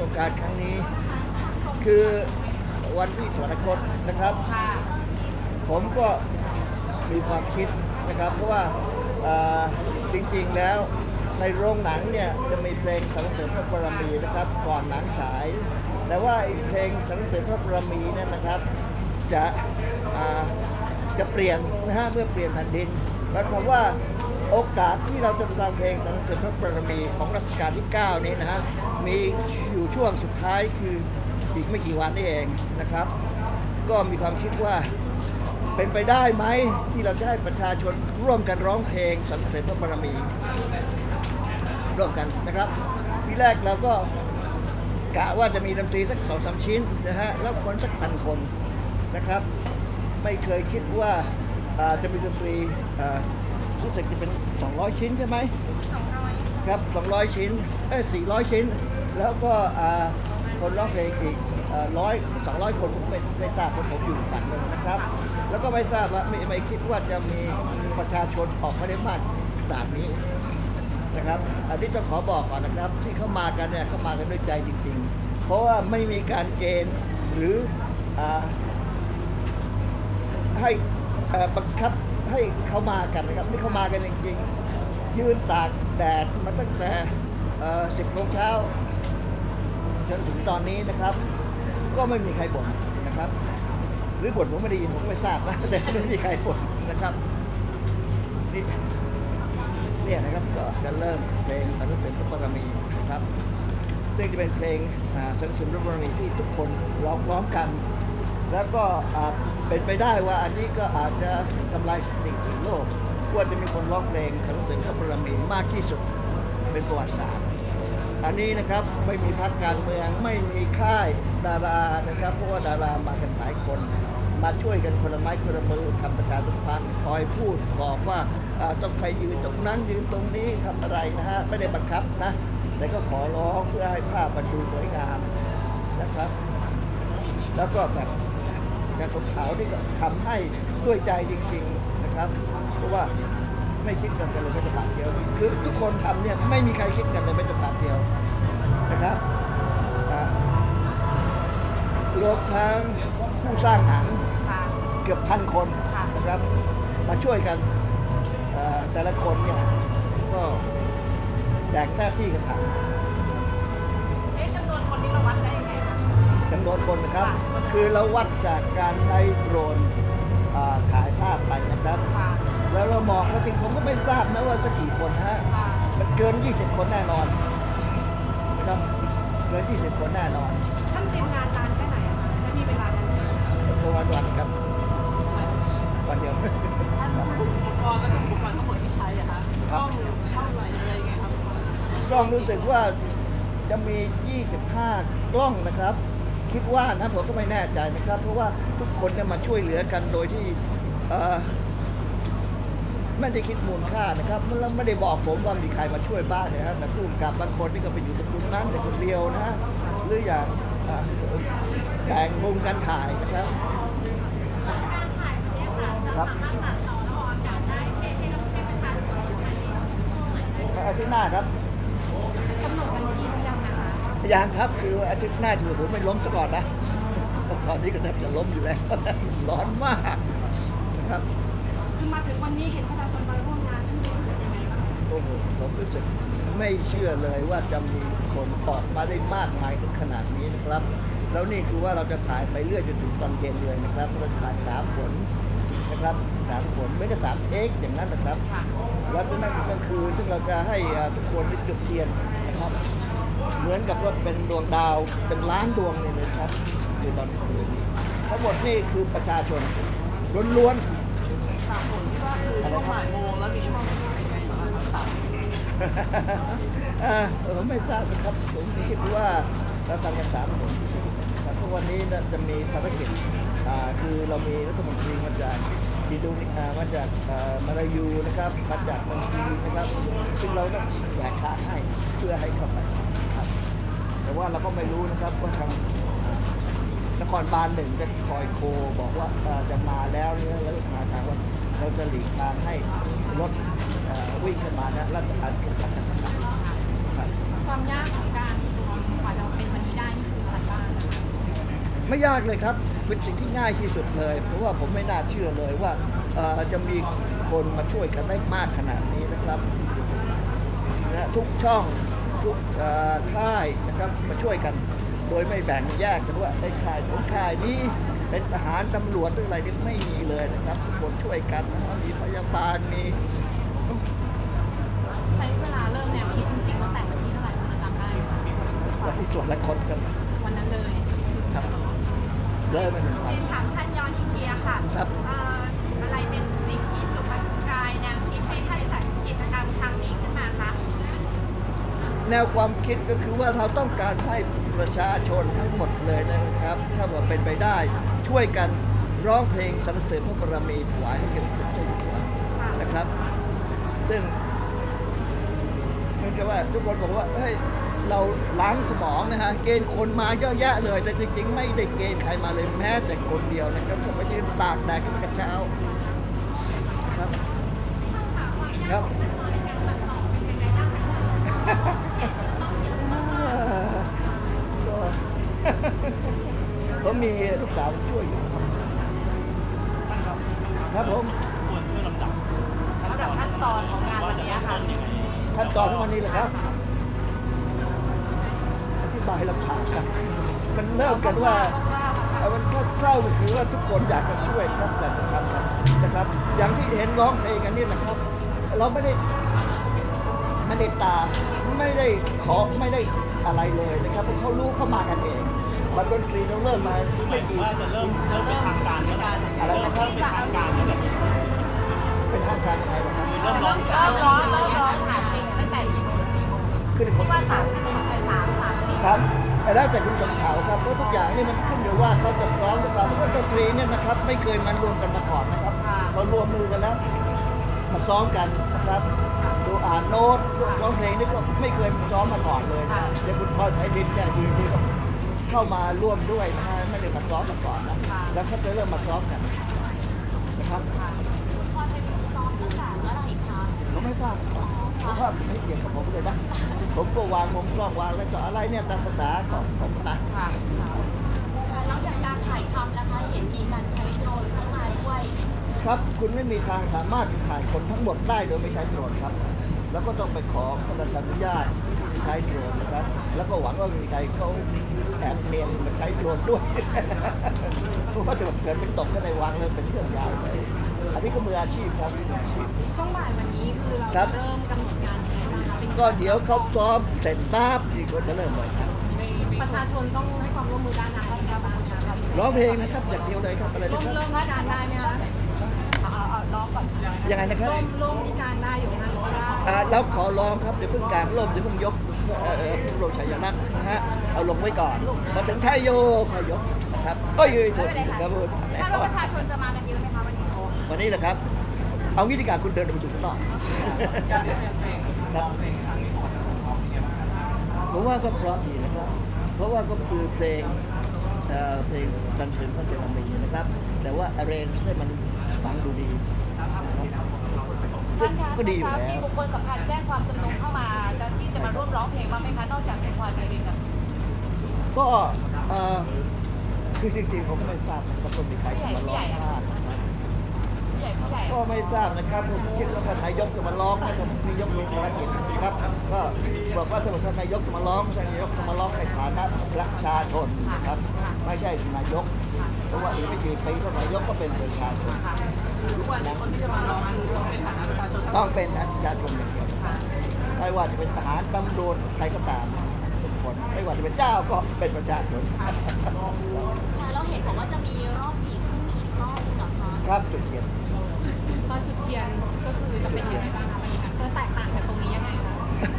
งการครั้งนี้คือวันที่สวรรคตนะครับผมก็มีความคิดนะครับเพราะว่าจริงๆแล้วในโรงหนังเนี่ยจะมีเพลงสรรเสริญพระบารมีนะครับก่อนหนังฉายแต่ว่าเพลงสรรเสริญพระบารมีเนี่ยนะครับจะเปลี่ยนนะฮะเมื่อเปลี่ยนแผ่นดินหมายความว่าโอกาสที่เราจะฟังเพลงสรรเสริญพระบารมีของรัชกาลที่9นี้นะฮะมีอยู่ช่วงสุดท้ายคืออีกไม่กี่วันนี่เองนะครับก็มีความคิดว่าเป็นไปได้ไหมที่เราจะให้ประชาชนร่วมกันร้องเพลงสรรเสริญพระบารมีร่วมกันนะครับทีแรกเราก็กะว่าจะมีดนตรีสัก2-3 ชิ้นนะฮะแล้วคนสัก1,000 คนนะครับไม่เคยคิดว่าจะมีดนตรีรู้สึกจะเป็น200 ชิ้นใช่ไหม200ครับ200 ชิ้น400 ชิ้นแล้วก็คนร้องเพลงอีก200 คนผมไม่ทราบเพราะผมอยู่ฝั่งหนึ่งนะครับแล้วก็ไม่ทราบว่าไม่คิดว่าจะมีประชาชนออกมาได้มากขนาดนี้นะครับอันนี้ต้องขอบอกก่อนนะครับที่เข้ามากันเนี่ยเข้ามากันด้วยใจจริงๆเพราะว่าไม่มีการเกณฑ์หรือให้บังคับให้เข้ามากันนะครับไม่เข้ามากันจริงๆยืนตากแดดมาตั้งแต่10 โมงเช้าจนถึงตอนนี้นะครับก็ไม่มีใครบ่นนะครับหรือบ่นผมไม่ได้ยินผมไม่ทราบนะแต่ไม่มีใครบ่นนะครับนี่นะครับก็จะเริ่มเพลงสรรเสริญพระบารมีนะครับซึ่งจะเป็นเพลงสรรเสริญพระบารมีที่ทุกคนร้องพร้อมกันแล้วก็เป็นไปได้ว่าอันนี้ก็อาจจะทำลายสถิติโลกว่าจะมีคนร้องเพลงสรรเสริญพระบารมีมากที่สุดเป็นประวัติศาสตร์อันนี้นะครับไม่มีพรรคการเมืองไม่มีค่ายดารานะครับเพราะว่าดารามากันหลายคนมาช่วยกันคนละไม้คนละมือทำประชาสัมพันธ์คอยพูดบอกว่าต้องไปยืนตรงนั้นยืนตรงนี้ทำอะไรนะฮะไม่ได้บังคับนะแต่ก็ขอร้องเพื่อให้ภาพมันดูสวยงามนะครับแล้วก็แบบการสมขาวนี่ก็ทำให้ด้วยใจจริงๆนะครับเพราะว่าไม่คิดกันเลยแม้แต่บาทเดียวคือทุกคนทำเนี่ยไม่มีใครคิดกันเลยแม้แต่บาทเดียวนะครับรวมทั้งผู้สร้างหนังเกือบ1,000 คนนะครับมาช่วยกันแต่ละคนเนี่ยก็แบ่งหน้าที่กันทำจำนวนคนที่เราวัดได้ยังไงคะจำนวนคนนะครับคือเราวัดจากการใช้โดรนถ่ายภาพไปนะครับแล้วเรามองจริงผมก็ไม่ทราบนะว่าสักกี่คนฮะมันเกิน20 คนแน่นอนนะครับเกิน20 คนแน่นอนท่านเตรียมงานนานแค่ไหนอะคะจะมีเวลานั้นประมาณวันครับวันเดียวอุปกรณ์และอุปกรณ์ทั้งหมดที่ใช้อะคะกล้องอะไรไงครับกล้องรู้สึกว่าจะมี25 กล้องนะครับคิดว่านะผมก็ไม่แน่ใจนะครับเพราะว่าทุกคนเนี่ยมาช่วยเหลือกันโดยที่ไม่ได้คิดมูลค่านะครับแล้วไม่ได้บอกผมว่ามีใครมาช่วยบ้างนะครับแต่ผู้กำกับบางคนนี่ก็ไปอยู่ตรงนั้นแต่คนเดียวนะหรืออย่างแบ่งมุมกันถ่ายนะครับครับอาทิตย์หน้าครับกำหนดวันที่หรือยังนะคะยังครับคืออาทิตย์หน้าถือผมไม่ล้มซะก่อนนะตอนนี้ก็แทบจะล้มอยู่แล้วร้อนมากนะครับคือมาถึงวันนี้เห็นประชาชนมาร่วมงานท่านรู้สึกยังไงบ้างโอ้โหผมรู้สึกไม่เชื่อเลยว่าจะมีคนออกมาได้มากมายถึงขนาดนี้นะครับแล้วนี่คือว่าเราจะถ่ายไปเรื่อยจนถึงตอนเย็นเลยนะครับเราถ่าย3 ผลนะครับ3 ผลไม่ก็3 เทคอย่างนั้นนะครับแล้วจนนั้นถึงกลางคืนซึ่งเราจะให้ทุกคนได้จุดเทียนนะครับเหมือนกับว่าเป็นดวงดาวเป็นล้านดวงเลยนะครับในตอนคืนนี้ทั้งหมดนี่คือประชาชนล้วน 3 ผลที่ว่าคือช่วงบ่ายโมงแล้วมีช่วงยังไงบ้างครับผมไม่ทราบนะครับผมคิดว่าเราทำกัน3 ผลแต่ทุกวันนี้จะมีภารกิจคือเรามีรัฐมนตรีมาจากอินโดนีเซียมาจากมาลายูนะครับมาจากเมืองจีนนะครับซึ่งเราต้องแหวกทางให้เพื่อให้เข้าไปครับแต่ว่าเราก็ไม่รู้นะครับว่าทางนครบาล1จะคอยโคบอกว่าจะมาแล้วแล้วทางว่าเราจะหลีกทางให้รถวิ่งขึ้นมานะราชการขึ้นมาจากครับความยากของการรวมกว่าจะเป็นวันนี้ได้ไม่ยากเลยครับเป็นสิ่งที่ง่ายที่สุดเลย เพราะว่าผมไม่น่าเชื่อเลยว่าจะมีคนมาช่วยกันได้มากขนาดนี้นะครับนะทุกช่องทุกค่ายนะครับมาช่วยกันโดยไม่แบ่งแยกกันว่าไอ้ค่ายของค่ายนี้เป็นทหารตำรวจหรืออะไรนี่ไม่มีเลยนะครับทุกคนช่วยกันนะครับมีพยาบาลมีใช้เวลาเริ่มแนวคิดจริงๆตั้งแต่วันที่เท่าไหร่คะจำได้ไหมวันที่ตรวจและคนกันวันนั้นเลยครับเลยมา1 วันเรียนถามท่านย้อนอีกทีอะค่ะครับอะไรเป็นสิ่งที่จุดประกายแนวคิดให้ท่านจัดกิจกรรมครั้งนี้ขึ้นมาคะแนวความคิดก็คือว่าเราต้องการให้ประชาชนทั้งหมดเลยนะครับ ถ้าว่าเป็นไปได้ช่วยกันร้องเพลงสรรเสริญพระบารมีถวายให้แก่พระเจ้าอยู่หัวนะครับ ซึ่งเหมือนกับว่าทุกคนบอกว่าเฮ้ยเราล้างสมองนะฮะเกณฑ์คนมาเยอะแยะเลย แต่จริงๆไม่ได้เกณฑ์ใครมาเลยแม้แต่คนเดียวนะครับก็ไปยืนตากแดดกันตั้งแต่เช้าครับครับ ก็ ผมมีลูกสาวช่วยอยู่ครับครับผมควรช่วยลำดับลำดับขั้นตอนของงานวันนี้ค่ะขั้นตอนของวันนี้แหละครับอธิบายลำบากครับมันเริ่มกันว่ามันคร่าวๆก็คือว่าทุกคนอยากจะช่วยครับอยากจะทำกันนะครับ อย่างที่เห็นร้องเพลงกันนี่นะครับ เราไม่ได้ตามไม่ได้ขอไม่ได้อะไรเลยนะครับเพราะเขารู้เข้ามากันเองบันดนตรีเราเริ่มมาหมาไม่ยถึงกี่ว่าจะเริ่มเป็นทางการแล้วนะอะไรนะครับเริ่มเป็นทางการแล้วแบบเป็นทางการยังไงนะครับเริ่มร้องเริ่มร้องค่ะจริงตั้งแต่กี่โมงกี่โมงขึ้นคนว่า3 นาทีไป3 นาทีครับแล้วแต่คุณสมเขาครับเพราะทุกอย่างนี่มันขึ้นอยู่ว่าเขาจะซ้อมหรือเปล่าเพราะว่าดนตรีเนี่ยนะครับไม่เคยมันรวมกันมาก่อนนะครับเรารวมมือกันแล้วมาซ้อมกันนะครับดูอ่านโน้ตร้องเพลงนี่ก็ไม่เคยซ้อมมาก่อนเลยนะเดี๋ยวคุณพลอยไพรินเนี่ยอยู่ดีๆก็เข้ามาร่วมด้วยนะฮะไม่ได้มาซ้อมมาก่อนนะแล้วเขาจะเริ่มมาซ้อมกันนะครับพอเป็นซ้อมตั้งแต่เมื่อไหร่คะผมไม่ทราบเพราะว่าไม่เกี่ยวกับผมเลยนะผมก็วางมุมกล้องวางอะไรต่ออะไรเนี่ยตามภาษาของผมนะค่ะแล้วอย่างการถ่ายทำนะคะเห็นมีการใช้โดรนข้างในด้วยครับคุณไม่มีทางสามารถจะถ่ายคนทั้งหมดได้โดยไม่ใช้โดรนครับ แล้วก็ต้องไปขอพระราชอนุญาตใช้โดรนนะครับ แล้วก็หวังว่ามีใครเขาแอบเนียนมาใช้โดรนด้วย เพราะว่าจะเกิดเป็นตกก็ในวางเลยเป็นเรื่องยาวเลยอันนี้ก็มืออาชีพครับมืออาชีพช่วงบ่ายวันนี้คือเราครัจะบเริ่มกำหนดงานยังไงบ้างคะเป็นก็เดี๋ยวเขาซ้อมเสร็จปั๊บนี่ก็จะเริ่มเลยครับประชาชนต้องให้ความร่วมมือด้านอะไรบ้างคะร้องเพลงนะครับอย่างเดียวเลยครับอะไรร่นะวมครับเริ่มมีการได้ไหมคะเอาร้องก่อนยังไงนะครับร่วมมีการได้อยู่นะหรือว่าแล้วขอร้องครับเดี๋ยวเพิ่งกางร่มเดี๋ยวเพิ่งยกพุทธโลชัยลักษณ์นะฮะเอาลงไว้ก่อนพอถึงไทยโยค่อยยกนะครับก็ยืนไม่เป็นไรคค่ะรับพูดคาดว่าประชาชนจะมากันเยอะไหมคะวันนี้วันนี้แหละครับ เอางี้ดีกว่าคุณเดินไปดูข้างนอกการเรียนเพลงร้องเพลงครั้งนี้ของอาจารย์สมภพเป็นไงบ้างครับผมว่าก็เพราะดีนะครับ เพราะว่าก็คือเพลงสรรเสริญพระบารมีนะครับ แต่ว่าอเรนให้มันฟังดูดีนะครับซึ่งก็ดีอยู่แล้วมีบุคคลสำคัญแจ้งความจำนงเข้ามาที่จะมาร่วมร้องเพลงบ้างไหมคะนอกจากคุณพลอยไพรินกับก็คือจริงๆผมไม่ทราบนะครับว่ามีใครจะมาร้องมากนะครับผู้ใหญ่ก็ไม่ทราบนะครับผมคิดว่าท่านนายกจะมาร้องนะท่านนายกมีภารกิจนะครับ ก็บอกว่าถ้าท่านนายกจะมาร้องท่านนายกจะมาร้องในฐานะประชาชนนะครับ ไม่ใช่นายก เพราะว่าอีกไม่กี่ปีท่านนายกก็เป็นประชาชนทุกวันนี้คนที่จะมาร้องคือต้องเป็นฐานะประชาชนต้องเป็นประชาชนอย่างเดียวไม่ว่าจะเป็นทหารตำรวจใครก็ตามทุกคนไม่ว่าจะเป็นเจ้าก็เป็นประชาชนเราเห็นบอกว่าจะมีรอบ4 ทุ่มอีกรอบนึงเหรอคะครับจุดเทียนตอนจุดเทียนก็คือจะเป็นยังไงบ้างคะมันแตกต่างจากตรงนี้ยังไงคะ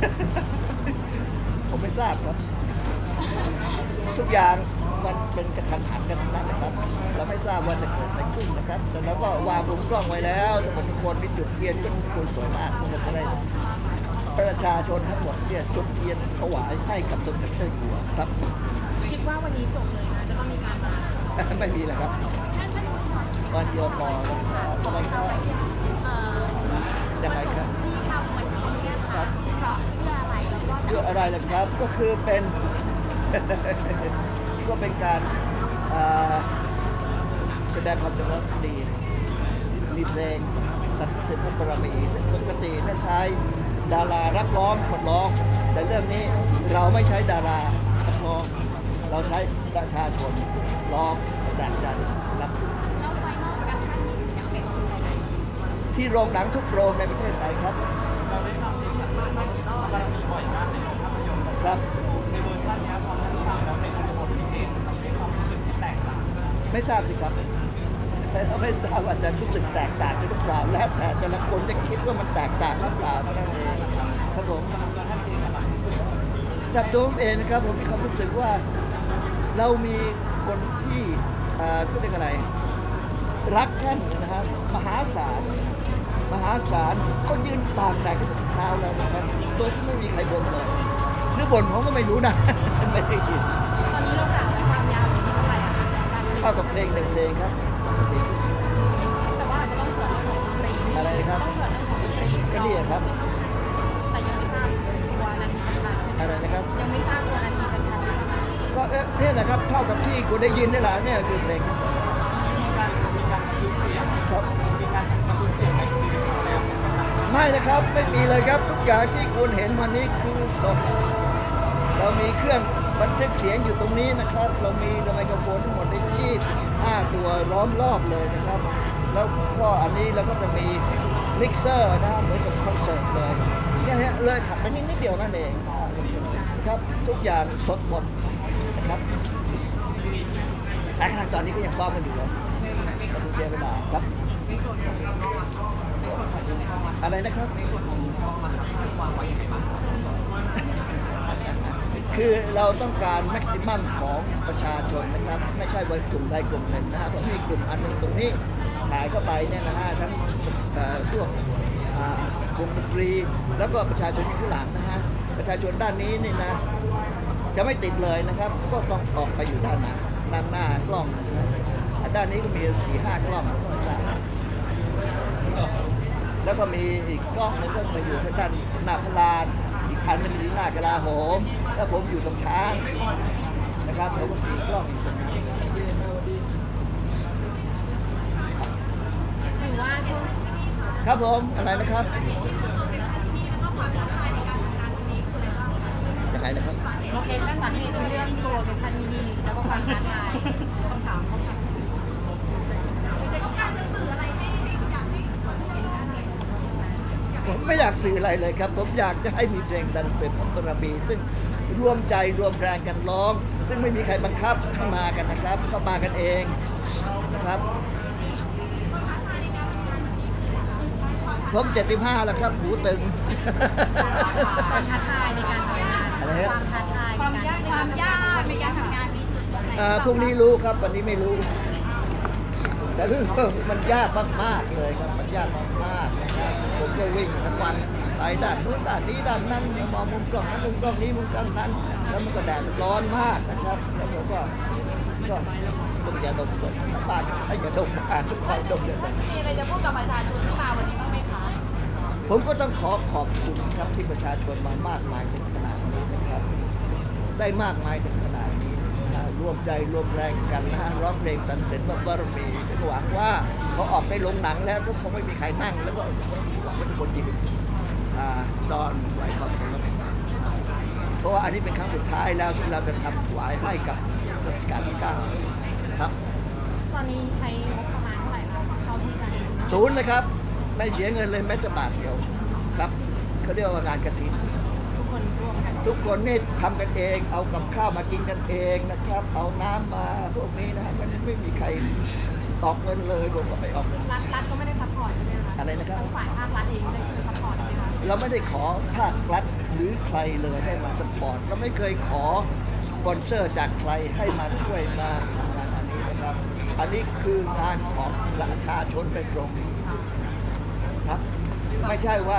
ผมไม่ทราบครับ ทุกอย่างมันเป็นกระทันหันกันทั้งนั้นนะครับ เราไม่ทราบว่าจะเกิดอะไรขึ้นนะครับ แต่เราก็วางมุมกล้องไว้แล้วถ้าทุกคนมีจุดเทียนก็ทุกคนสวยมากมันจะได้ประชาชนทั้งหมดเนี่ยจุดเทียนถวายให้กับสมเด็จพระเจ้าอยู่หัวครับคิดว่าวันนี้จบเลยนะจะต้องมีการมาไม่มีแล้วครับวันเดียวพออะไรก็ยังไงครับที่ทำวันนี้เนี่ยค่ะเพราะเพื่ออะไรแล้วก็เพื่ออะไรล่ะครับก็คือเป็น ก็เป็นการอ่าแสดงความจงรักภักดีมีเพลงสรรเสริญพระบารมีซึ่งปกติได้ใช้ดารารักร้องคนร้อง แต่เรื่องนี้เราไม่ใช้ดารานักร้องเราใช้ประชาชนร้องแต่งกันครับแล้วไฟนอลโปรดักชั่นนี้จะเอาไปออกที่ไหนที่โรงหนังทุกโรงในประเทศไทยครับเราได้ฟังเพลงสรรเสริญบารมีบ่อยมากในโรงภาพยนตร์ครับในเวอร์ชันนี้พอท่านฟังแล้วในบทเพลงมันมีความรู้สึกที่แตกต่างไม่ทราบสิครับไม่ทราบว่าจะรู้สึกแตกต่างกันหรือเปล่าแล้วแต่ละคนจะคิดว่ามันแตกต่างหรือเปล่าเท่านั้นเองครับผมจากตัวผมเองนะครับผมมีความรู้สึกว่าเรามีคนที่เขาเรียกอะไรรักท่านนะฮะมหาศาลเขายืนตากแดดกันตั้งแต่เช้าแล้วนะครับโดยที่ไม่มีใครบ่นเลยหรือบ่นผมก็ไม่รู้นะ ไม่ได้ยินตอนนี้เรากะไว้ความยาวอยู่ที่เท่าไหร่อะคะเท่ากับเพลงหนึ่งเพลงครับเพลงแต่ว่าอาจจะต้องเผื่อเรื่องของดนตรีอะไรนะครับต้องเผื่อเรื่องของดนตรีก็นี่ครับแต่ยังไม่ทราบตัวนาทีชัดๆใช่ไหมอะไรนะครับยังไม่ทราบตัวนาทีชัดๆนะคะก็นี่แหละครับเท่ากับที่คุณได้ยินนี่แหละเนี่ยคือเพลงครับมีการบันทึกเสียงครับมีการบันทึกเสียงในสตูดิโอแล้วใช่ไหมครับไม่นะครับไม่มีเลยครับทุกอย่างที่คุณเห็นวันนี้คือสด เรามีเครื่องบันทึกเสียงอยู่ตรงนี้นะครับ เรามีไมโครโฟนทั้งหมดได้25 ตัวล้อมรอบเลยนะครับ แล้วก็อันนี้เราก็จะมีมิกเซอร์นะเหมือนกับคอนเสิร์ตเลยเนี่ยฮะเลยถัดไปนิดเดียวนั่นเองนะครับทุกอย่างสดหมดนะครับแต่ทางตอนนี้ก็ยังซ้อมกันอยู่เลยเราต้องเสียเวลาครับในส่วนของเรากล้องอะครับในส่วนของมุมกล้องอะอะไรนะครับในส่วนของมุมกล้องอะครับท่านวางไว้ยังไงบ้างครับคือเราต้องการแม็กซิมัมของประชาชนนะครับ ไม่ใช่ว่ากลุ่มใดกลุ่มหนึ่งนะครับผมมีกลุ่มอันหนึ่งตรงนี้ถ่ายเข้าไปเนี่ยนะฮะทั้งพวกวงดนตรีแล้วก็ประชาชนอยู่ข้างหลังนะฮะประชาชนด้านนี้นี่นะจะไม่ติดเลยนะครับ ก็ต้องออกไปอยู่ด้านหน้ากล้องนะฮะด้านนี้ก็มี4-5 กล้องก็ไม่ทราบแล้วก็มีอีกกล้องหนึงก็ไปอยู่ทางด้านหน้าพระลานอีกอันหนึงอยู่หน้ากลาโหมแล้วผมอยู่ตรงช้างนะครับแล้วก็4 กล้องอยู่ตรงนั้นหรือว่าช่วงครับผมอะไรนะครับยังไงนะครับโลเคชั่นสาเหตุที่เลือกตัวโลเคชั่นที่นี่แล้วก็ความท้าทายคำถามผมไม่อยากสื่ออะไรเลยครับ ผมอยากจะให้มีเพลงสรรเสริญพระบารมีซึ่งรวมใจรวมแรงกันร้อง ซึ่งไม่มีใครบังคับให้มากันนะครับ เข้ามากันเองนะครับ ผม75แล้วครับหูตึงความท้าทายในการทำงานอะไรฮะความท้าทายความยากในการทำงานที่สุดยังไงพรุ่งนี้รู้ครับวันนี้ไม่รู้ แต่รู้ว่ามันยากมากๆเลยครับมันยากมากๆนะครับผมก็วิ่งทั้งวันไปด้านนู้นด้านนี้ด้านนั้นมองมุมกล้องนั้นมุมกล้องนี้มุมกล้องนั้น แล้วมันก็แดดร้อนมากนะครับแล้วผมก็ต้องอย่าดมก่อนบ้านให้อย่าดมบ้านทุกคนดมเยอะมีอะไรจะพูดกับประชาชนที่มาวันนี้บ้างไหมคะผมก็ต้องขอบคุณครับที่ประชาชนมามากมายถึงขนาดนี้นะครับ ได้มากมายถึงขนาดนี้นะฮะร่วมใจร่วมแรงกันนะฮะร้องเพลงสรรเสริญพระบารมีฉันหวังว่าพอออกไปลงหนังแล้วก็คงไม่มีใครนั่ง แล้วก็หวังว่าทุกคนจะนอนไหวความเคารพนะครับเพราะว่าอันนี้เป็นครั้งสุดท้ายแล้วที่เราจะทำถวายให้กับรัชกาลที่ 9 ครับตอนนี้ใช้งบประมาณเท่าไหร่คะเท่าที่การศูนย์เลยครับ ไม่เสียเงินเลยแม้แต่บาทเดียวครับเขาเรียกว่างานกฐินทุกคนร่วมกันทุกคนนี่ทำกันเอง เอากับข้าวมากินกันเองนะครับ เอาน้ำมาพวกนี้นะมันไม่มีใครออกเงินเลยผมก็ไม่ออกเงินรัฐก็ไม่ได้ซัพพอร์ตใช่ไหมคะอะไรนะครับทางฝ่ายภาครัฐเองไม่ได้ช่วยซัพพอร์ตใช่ไหมคะเราไม่ได้ขอภาครัฐหรือใครเลยให้มาสปอร์ตเราไม่เคยขอสปอนเซอร์จากใครให้มาช่วยมาทำงานอันนี้นะครับ อันนี้คืองานของประชาชนโดยตรงครับ ไม่ใช่ว่า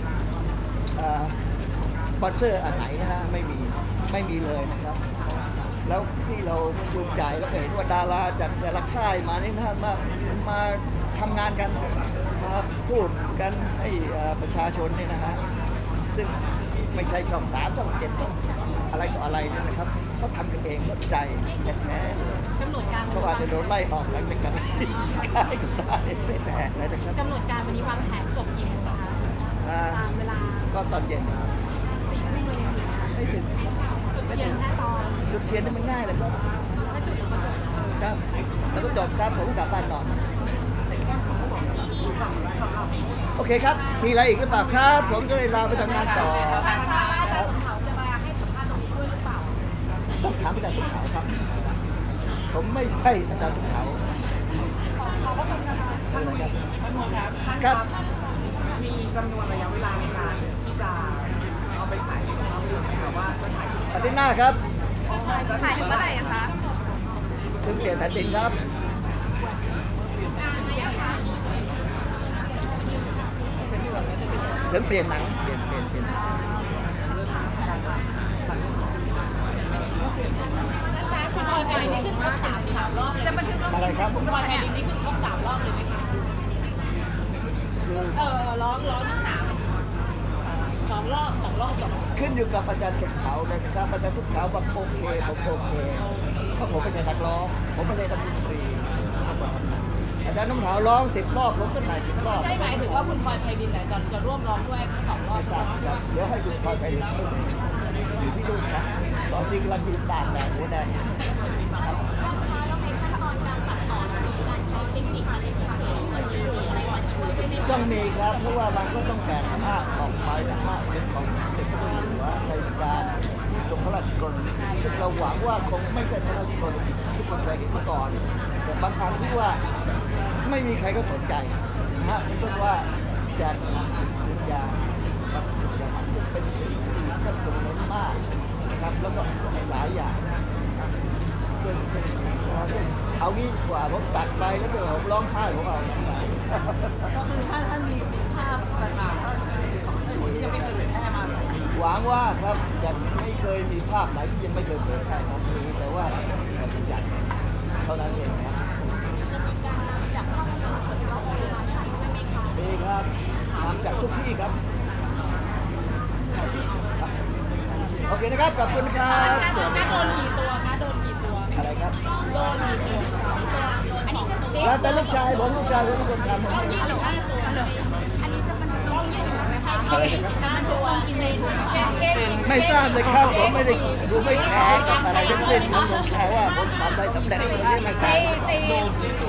สปอนเซอร์อันไหนนะฮะไม่มีเลยนะครับ แล้วที่เราภูมิใจแล้วก็เห็นว่าดาราจากแต่ละค่ายมานี่นะฮะมาทำงานกันมาพูดกันให้ประชาชนนี่นะฮะซึ่งไม่ใช่ช่อง 3 ช่อง 7 ช่องอะไรอะไรต่ออะไรเนี่ยนะครับเขาทำกันเองก็ใจแท้ๆเลยกำหนดการเขาอาจจะโดนไล่ออกหลังจากการขายกันได้ไม่แน่นะครับกำหนดการวันนี้วางแผนจบกี่โมงคะอ่าตามเวลาก็ตอนเย็นนะครับ 4 ทุ่มเลยนะคะไม่ถึงจุดเทียนแค่ตอนจุดเทียนนี่มันง่ายเลยครับถ้าจุดแล้วก็จบครับแล้วก็จบครับผมกลับบ้านนอน โอเคครับ มีอะไรอีกหรือเปล่าครับ ผมจะได้ลาไปทำงานต่ออาจารย์คะอาจารย์สมเขาจะมาให้สัมภาษณ์ตรงนี้ด้วยหรือเปล่าต้องถามอาจารย์ทุกเขาครับ ผมไม่ใช่อาจารย์ทุกเขาเขาก็คงจะมาอะไรครับท่านหมอครับท่านครับมีจำนวนระยะเวลาในการที่จะเอาไปฉายในภาพยนตร์ไหมครับว่าจะฉายกี่อาทิตย์หน้าครับถ่ายถึงเมื่อไหร่อะคะถึงเปลี่ยนแผ่นดินครับ ถึงเปลี่ยนหนัง เปลี่ยนคุณพลอยไพลินนี่ขึ้นครบ3 รอบจะบันทึกอะไรครับคุณพลอยไพลินนี่ขึ้นครบ3 รอบเลยไหมคะคือร้องทั้ง2 รอบ 2 รอบขึ้นอยู่กับอาจารย์ทุกเขานะครับอาจารย์ทุกเขาบอกโอเค ผมโอเค เพราะผมไม่ใช่นักร้อง ผมไม่ใช่นักดนตรีผมก็ทำหนังอาจารย์น้ำขาวร้อง10 รอบ ผมก็ถ่าย10 รอบใช่หมายถึงว่าคุณพลอยไพลินเนี่ยจะร่วมร้องด้วยทั้ง2 รอบไม่ทราบครับ เดี๋ยวให้คุณพลอยไปเรียนช่วยเลยอยู่ที่นู่นครับ ตอนนี้กำลังยืนตากแดดหัวแดงครับท่านคะแล้วในขั้นตอนการตัดต่อจะมีการใช้เทคนิคอะไรพิเศษหรือ CG อะไรมาช่วยไหมคะต้องมีครับ เพราะว่ามันก็ต้องแบ่งภาพออกไปนะฮะเป็นของเด็กผู้หญิงว่าในการที่ทรงพระราชกรณียกิจซึ่งเราหวังว่าคงไม่ใช่พระราชกรณียกิจที่คนเคยเห็นมาก่อน แต่บางอันที่ว่าไม่มีใครก็สนใจนะฮะเป็นต้นว่าแจกวิญญาณครับอย่างนั้นซึ่งเป็นสิ่งที่ท่านทรงเน้นมากนะครับ แล้วก็หลายอย่างนะครับซึ่งเอางี้ดีกว่าผมตัดไปแล้วก็ผมร้องไห้ผมเอานั่นไปก็คือถ้ามีภาพต่างๆก็ช่วยของท่านที่ยังไม่เคยเผยแพร่มาสักทีหวังว่าครับยังไม่เคยมีภาพไหนที่ยังไม่เคยเผยแพร่ครับมีแต่ว่าเราสัญญาเท่านั้นเองครับจะมีการจับภาพยนตร์ส่วนรอบมาใช้ด้วยไหมคะมีครับทำจากทุกที่ครับครับโอเคนะครับขอบคุณครับสวัสดีคโดรับนกี่ตัวคะโดนกี่ตัวอะไรครับโดนกี่ตัวอันนี้จะเป็นแล้วแต่ลูกชายผมเป็นคนทำผม 25 ตัวอันนี้จะมันต้อง25ไหมคะอะไรนะครับ 5 ตัวกินในถุงเค้กไม่ทราบเลยครับผมไม่ได้ดูไม่แคร์กับอะไรทั้งสิ้นผมแค่ว่าผมทำได้สำเร็จอะไรนี้ไม่ต่างกัน